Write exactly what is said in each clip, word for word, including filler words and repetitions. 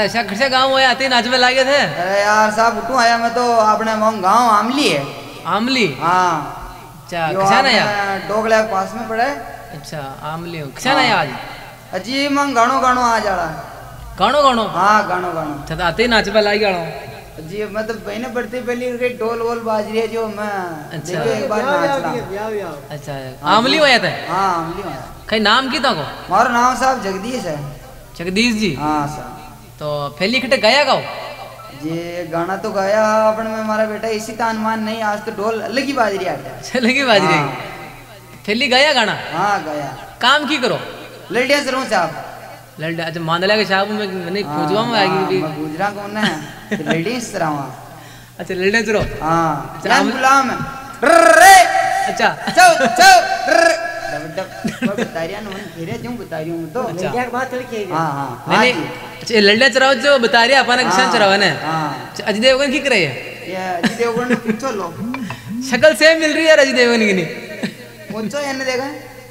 ऐसा खर्चा गाँव में आते नाच में लागे थे। अरे यार साहब उठू आया मैं तो अपने गाँव आमली है। आमली हाँ अच्छा किसान है यार डोगला के पास में पड़ा है। अच्छा आमली किसान है आज अजी मंग गाणो गाणो आ जाड़ा गाणो गाणो हाँ गाणो गाणो अच्छा आते नाच में लागे गाणो जी मतलब बहने बढ़ते पहले ढोल वोल बाज रही है जो मैं अच्छा एक बार नाचना। अच्छा आमली हुआ था हाँ आमली हुआ कहीं नाम की था को हमारा नाम साहब जगदीश है। जगदीश जी हाँ साहब तो फैली खटे गाया गाओ ये गाना तो गाया अपन में हमारा बेटा इसी का अनुमान नहीं आज तो ढोल अलग ही बाज रही है अलग ही बाज रही फैली गाया गाना हाँ गाया काम की करो लड़िया जरूर साहब लड़िया अच्छा मांदला के साहब में नहीं खोजवा में आएगी मैं गुजरा कौन है लड़िया तरह वहाँ अच्छा लड़िया जरो हाँ जान गुलाम रे अच्छा चौ चौ बतारिया न मन घेरे क्यों बतारियों में तो अच्छा क्या बात चढ़ हां हां नहीं अच्छा लड़िया चराओ जो बतारिया अपन किसान चरावा ने हां अजय देवगन की करे है ये अजय देवगन पूछो लो शक्ल सेम मिल रही है अजय देवगन की नहीं पूछो ये ने देखा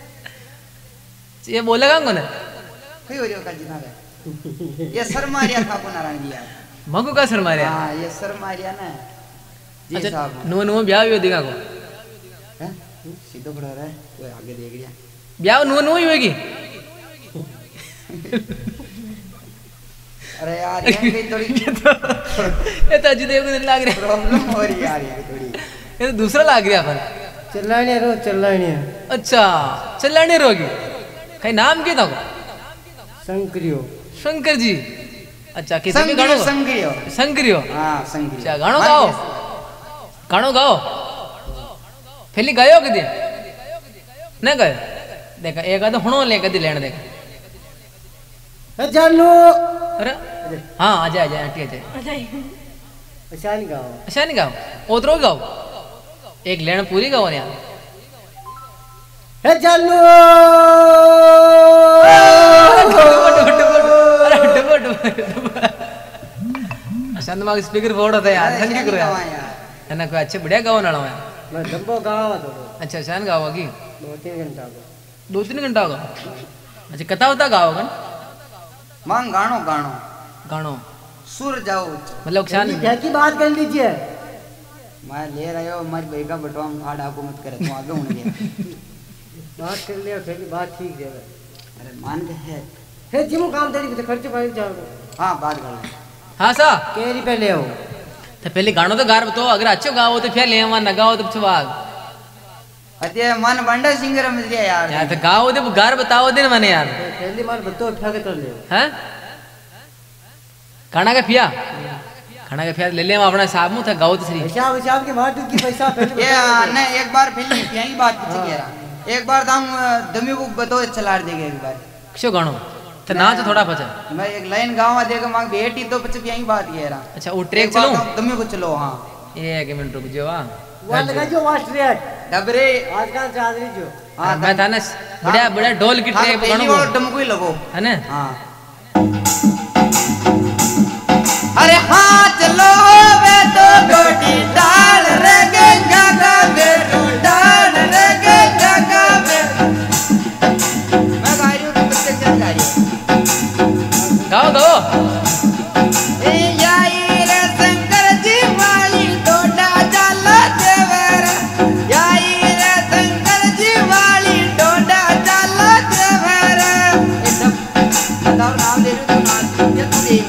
ये बोलेगा कौन है कोई हो रही का जिना है ये सर मारिया था को नारायण जी यार मगु का सर मारिया हां ये सर मारिया ना जी साहब नो नो ब्याह भी दिखा को हैं सीधो खड़ा रहा है वो आगे देख लिया ब्याह नो नो ही होगी अरे यार ये कहीं थोड़ी ये तो अजय देवगन लग रहा है प्रॉब्लम हो रही यार ये थोड़ी ये तो दूसरा लग रहा अपन चिल्लाने रो चिल्लाने अच्छा चिल्लाने रोगी कहीं नाम क्या था शंकरियो शंकर जी अच्छा किसी भी गानो शंकरियो शंकरियो हां शंकरियो अच्छा गानो गाओ गानो गाओ पहले गायो कदी नहीं गायो देखा एक आधा हुणो ले कदी लेने देखा जानू अरे हाँ आजा आजा आंटी आजा अच्छा नहीं गाओ अच्छा नहीं गाओ उतरो गाओ एक लेन पूरी गाओ यार हे जानू शांत माग स्पीकर फोड़ होता है यार संगी करो यार है ना कोई अच्छे बढ़िया गाओ ना मैं मैं डब्बो गावा तो अच्छा शान गाओगी दो तीन घंटा को दो तीन घंटा होगा अच्छा कथा होता गाओगे मांग गानो गानो गानो सुर जाओ मतलब शान क्या की बात कर लीजिए मैं ले रहा हूँ हमारी भाई का बटवा हम खाड़ा को मत करे तो आगे होने गया बात कर लिया फिर बात ठीक है अरे मान के है हे जिमो काम तेरी तो खर्चे पाई जाओ हाँ बात कर लो हाँ सा केरी पे ले आओ तो पहले गानो तो गार बताओ अगर अच्छो गाओ तो फिर ले आवा ना गाओ तो छवाग अते मन बंडा सिंगर समझ गया यार यार तो गाओ दे गार बताओ दे मने यार पहले मान बतो उठा के तो ले हैं खाना का पिया खाना का पिया ले ले अपना साहब मु था गाओ तो सही हिसाब हिसाब के मार की पैसा पहले ये ना एक बार फिल्म यही बात पूछ गया एक बार हम दमी को बतो चला देगे एक बार क्यों गानो तो ना तो थोड़ा बचा मैं एक लाइन गावा देगा मांग बेटी तो पछ यही बात कह रहा अच्छा वो ट्रैक चलो दमी को चलो हां एक मिनट रुक जाओ हां वो लगा जो वास्ट्रियट डबरे आजकल चादरी जो हां मैं था ना बढ़िया बढ़िया ढोल की ट्रैक गानो वो डमको ही लगो है ना हां अरे हां चलो वे तो गोटी डाल रे गंगा का बेरू डाल रे गंगा का बेरू मैं गा रही हूं तो बच्चे चल जा रही है गाओ गाओ ए याई रे शंकर जी वाली डोडा जाला देवर याई रे शंकर जी वाली डोडा जाला देवर ए सब बताओ नाम ले रही तो नाम ये तो दे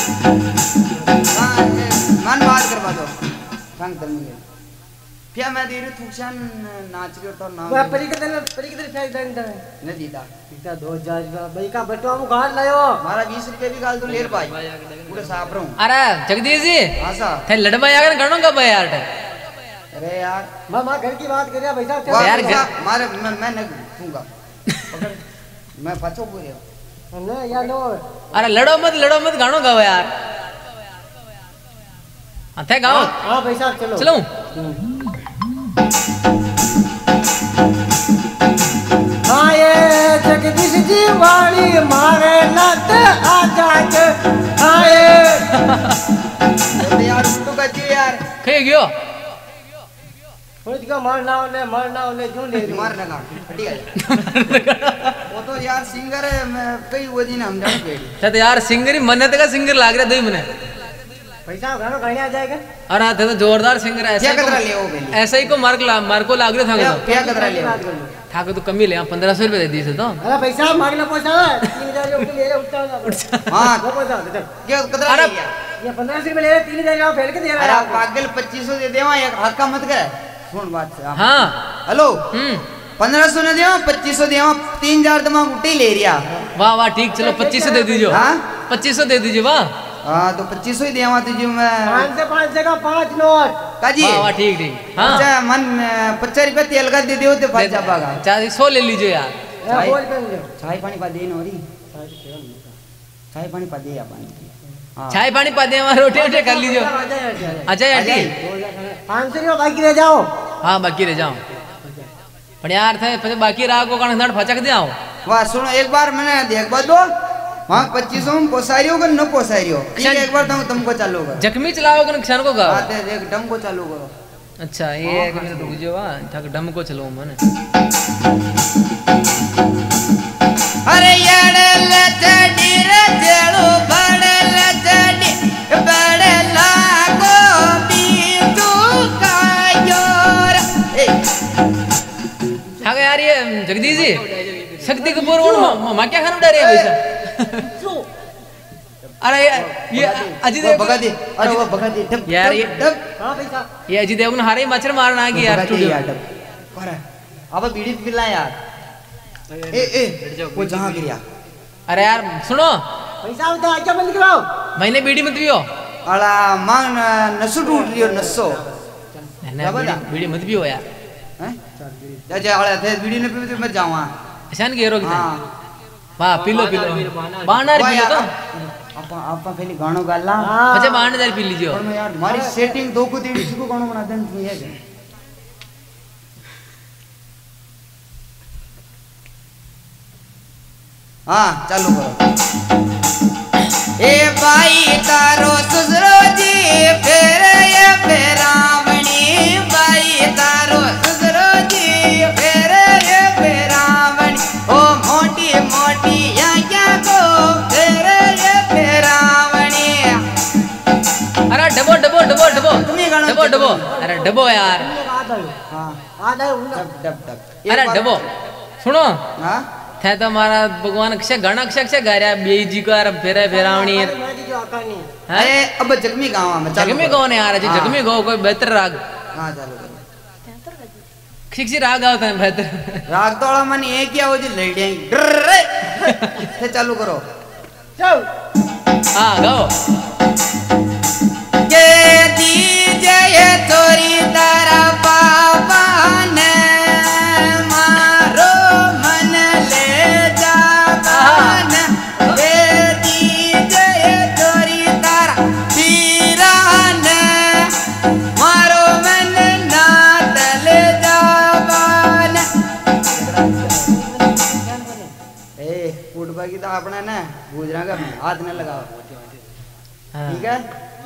मैंने मन बात करवा दो संग दम में फिर मैं दे रही थुकसान नाच के तो नाम वो परी के दिन परी के दिन फेंक देंगे नहीं दीदा दीदा दो हजार भाई का बटवा मु गाल लायो मारा बीस रुपए भी गाल तो लेर भाई पूरे साफ रहूं अरे जगदीश जी हां सा थे लड़बा यार गणो का भाई यार अरे यार मैं मां घर की बात कर रहा भाई साहब यार मारे मैं मैं नहीं दूंगा मैं पछो पूरे ना यार लो अरे लड़ो मत लड़ो मत गानो गाओ यार हां थे गाओ हां भाई साहब चलो चलो हाँ ये जगदीश जी वाली मारे लत आजा के हाँ ये यार उल्टू का जी यार कहीं गयो खुद का मरना होले मरना होले क्यों ले मारने का हटी गया वो तो और यार सिंगर है मैं कई वो दिन हम जान के अच्छा तो यार सिंगर ही मन्नत का सिंगर लाग रहा दो मने पैसा गाना गाने आ जाएगा। अरे थे तो जोरदार सिंगर है क्या ऐसा कतरा ही ले वो को बेली ऐसा ही को मार्क ला मार्क को लाग रहा था क्या कतरा ले था तो कम ही ले पंद्रह सौ रुपये दे दी से तो अरे पैसा मांगना पड़ता है तीन हजार रुपये ले रहे उठता है हाँ वो पैसा दे क्या कतरा ले ये पंद्रह सौ रुपये ले रहे तीन हजार फेल के दे रहा अरे है पागल पच्चीस सौ दे देवा एक हक्का मत कर सुन बात से हाँ हेलो हम्म पंद्रह सौ ने देवा पच्चीस सौ देवा तीन हजार दिमाग उठे ले रिया वाह वाह ठीक चलो पच्चीस सौ दे दीजिए हाँ पच्चीस सौ दे दीजिए वाह हाँ तो पच्चीस सौ ही देवा तुझे मैं पाँच से पाँच जगह पाँच नोट काजी वाह वाह ठीक ठीक हाँ अच्छा मन पचास रुपये तेल का दे दे तो फट जा पागा चार सौ ले लीजिए यार चाय बोल पे मुझे चाय पानी पा दे नोरी चाय पानी पा दे या पानी हाँ चाय पानी पा दे वहाँ रोटी वोटी कर लीजिए अच्छा यार अजय, ठीक पाँच सौ रुपये बाकी रह जाओ हाँ बाकी रह जाओ पर यार थे फिर बाकी रहा को कण नट फचक दे आओ वाह सुनो एक बार मैंने देख बा दो वहाँ पच्चीस सौ में पोसाई रही हो न पोसाई रही हो ठीक है एक बार तुम तुमको चालू करो जख्मी चलाओ कि किसान को गाओ हाँ ते देख डम को चालू करो अच्छा ये है कि मैं रुक जाओ वाह था डम को चलो मैंने अरे यार लचड़ी रे जेड़ो बड़े लचड़ी बड़े लागो बीतू का योर ए हाँ यार ये जगदीश जी शक्ति कपूर और माँ क्या खाना उड़ा रही है वैसा अरे ये अजय वो देव भगा दे अरे वो भगा दे डब यार ये डब हाँ पैसा ये अजय देव ने हारे मच्छर मारना आ गई यार भगा दे स्टूडियो यार डब अरे अब बीड़ी पिला यार ए ए वो जहाँ गिरा अरे यार सुनो पैसा उठा आज्ञा बंद कराओ मैंने बीड़ी मत पियो अला मांग नसो टूट लियो नसो नहीं बीड़ी बीड़ी मत पियो यार हैं जा जा अला थे बीड़ी ने पी तो मैं जाऊँ ऐसा नहीं रोक दे हाँ वाह पिलो पिलो बानर पिलो तो आपा आपा पहले गानो गाला अच्छा बानर पी लीजिए और मैं यार हमारी सेटिंग दो को तेरी इसको गानो बना दें तुम ये हाँ चालू करो ए भाई तारो ससुरो जी फिर ये फेरावणी भाई तारो ससुरो जी फिर ये फेरावणी ओ मोटी मोटी या क्या को फिर ये फेरावणी अरे डबो डबो डबो डबो तुम्हें गाना डबो डबो अरे डबो यार हाँ आधा डब डब डब अरे डबो सुनो हाँ थे तो हमारा भगवान अक्षय गण अक्षय अक्षय गा रहा बे जी को यार फेरा फेरावणी है अरे अब जगमी गाँव में चालू जगमी करो। गाओ ने यार जी हाँ। जगमी गाओ कोई बेहतर राग हाँ चालू करो खिक सी राग गाओ बेहतर राग तो वाला मन ये क्या हो जी लड़ियाँ थे चालू करो चल हाँ गाओ के दीजिए तोरी तारा बाबा ने मारो मन ले जाबान के दीजिए तोरी तारा पीरा ने मारो मन ना तले जाबान ए फुटबॉल की तो अपना ना गुजरा का हाथ न लगाओ ठीक है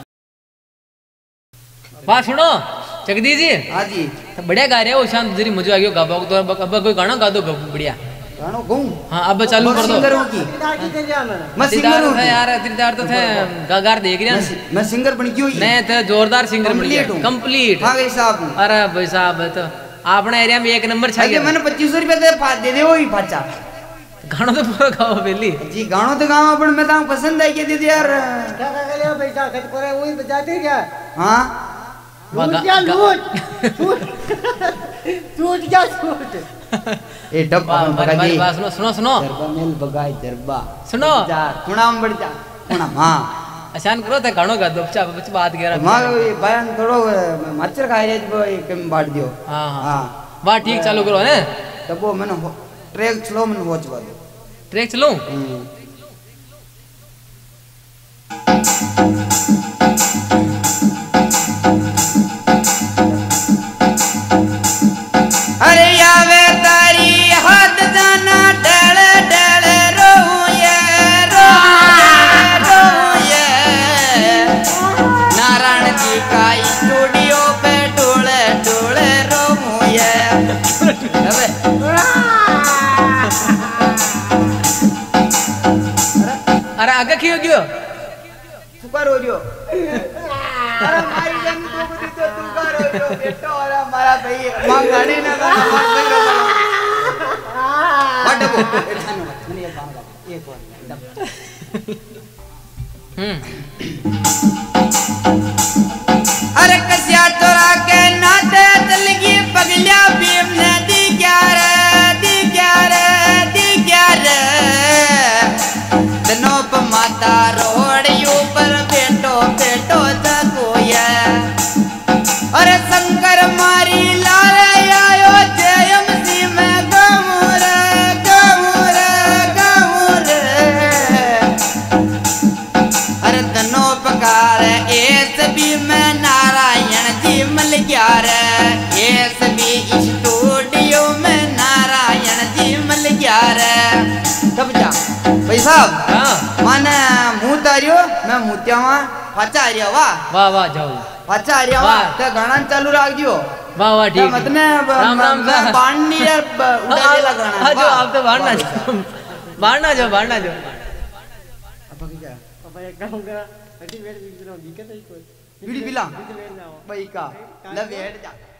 वाह सुनो जगदीश जी हाँ जी तो बढ़िया गा रहे हो शांत जरी मजा आ गयो गाबा को तो अब अब कोई गाना गा दो गा- बढ़िया गानो गाऊं हाँ अब चालू कर दो सिंगर हूँ की मैं सिंगर तिरदार हूँ थे यार तिरदार तो थे गागार देख रहे मैं हैं सि- मैं सिंगर बन क्यों नहीं थे जोरदार सिंगर बन गया कंप्लीट हूँ कंप्लीट हाँ भाई साहब हूँ अरे भाई साहब है तो अपने एरिया में एक नंबर छा अरे गया मैंने पच्चीस सौ रुपये दे पा- दे दे वो ही पाचा गाना तो पूरा गाओ बेली जी गानो तो गाँव अपन मैं तो पसंद आई के दे दे यार क्या कर लिया पैसा खर्च करे वही बचाते क्या हाँ वाह, लूट गा- क्या गा- लूट लूट लूट क्या लूट ए डब वाह, अपन बारी- बगा बारी दी बात सुनो सुनो सुनो दरबा मेल बगाई दरबा सुनो जा थोड़ा हम बढ़ जा थोड़ा हाँ आसान करो तो गानो गा दो बच्चा बच्चा बात कह रहा माँ ये बयान थोड़ो मच्छर खाए रे वो एक कम बांट दियो हाँ हाँ हाँ वाह ठीक चालू करो है तब वो मैंने हो- ट्रैक स्लो मैंने वॉच कर दो ट्रैक चलो अरे यावे तारी हाथ जाना डल डल रोए रोए रोए नारायण जी का स्टूडियो पे डोले डोले रोए अबे क्यों क्यों तू का रो रियो अरे मारी जन तो बुद्धि तो तू का रो रियो बेटा और हमारा भाई मां गाड़ी ना गाना मां भाई रो बट वो मैंने ये गाना ये कौन हम्म अरे कसिया तोरा के नाते तलगी पगलिया भीम ने दी ग्यार दी ग्यार दी ग्यार तनोप माता रोड़ियों पर बेटो बेटो जगोया अरे शंकर मारी लाल आयो जयम सी में गमुर गमुर गमुर अरे तनोप कार एस भी में नारायण जी मल ग्यार एस भी स्टूडियो में नारायण जी मल ग्यार सब जा भाई साहब हां माने मुंह तारियो मैं मुत्यावा फाचा आरिया वाह वाह वाह जाओ फाचा आरिया वाह ते गाना चालू राख दियो वाह वाह ठीक मतने राम राम सा बाणनी यार उड़ाएला गाना हां जो आप तो बाणना जो बाणना जो बाणना जो अब क्या अब एक काम करा अटी वेट बिगड़ो दिक्कत है कोई बीड़ी पिला भाई का ले बैठ जा